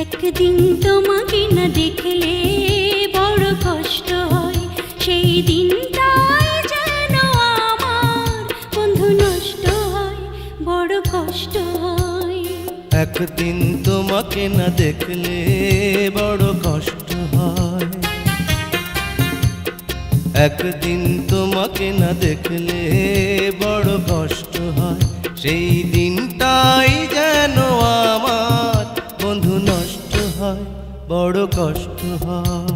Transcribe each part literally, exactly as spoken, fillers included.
একদিন তোমাকে না দেখলে বড় কষ্ট হয়, সেই দিনটাই যেন আমার বন্ধু নষ্ট হয়, বড় কষ্ট হয়। একদিন তোমাকে না দেখলে বড় কষ্ট হয়, একদিন তোমাকে না দেখলে বড় কষ্ট হয়, সেই দিনটাই যেন আমার বন্ধু নষ্ট হয়, বড় কষ্ট হয়।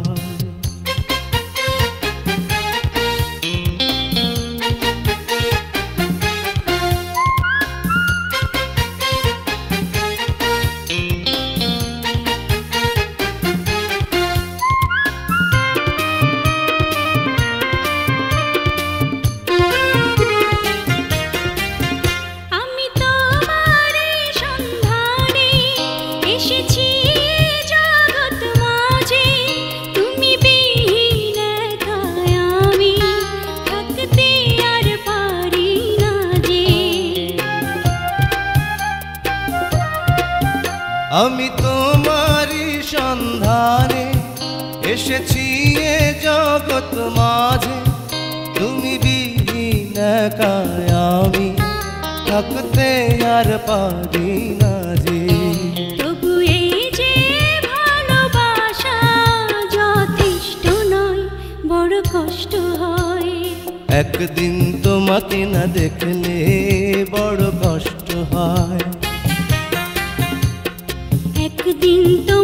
আমি তোমারই সন্ধানে এসেছি এ জগৎ মাঝে, তুমি বিহীন একাই আমি থাকতে আর পারি না যে। তবু এই যে ভালোবাসা যথেষ্ট নয়, বড় কষ্ট হয়। একদিন তোমাকে না দেখলে বড় কষ্ট হয়, একদিন তো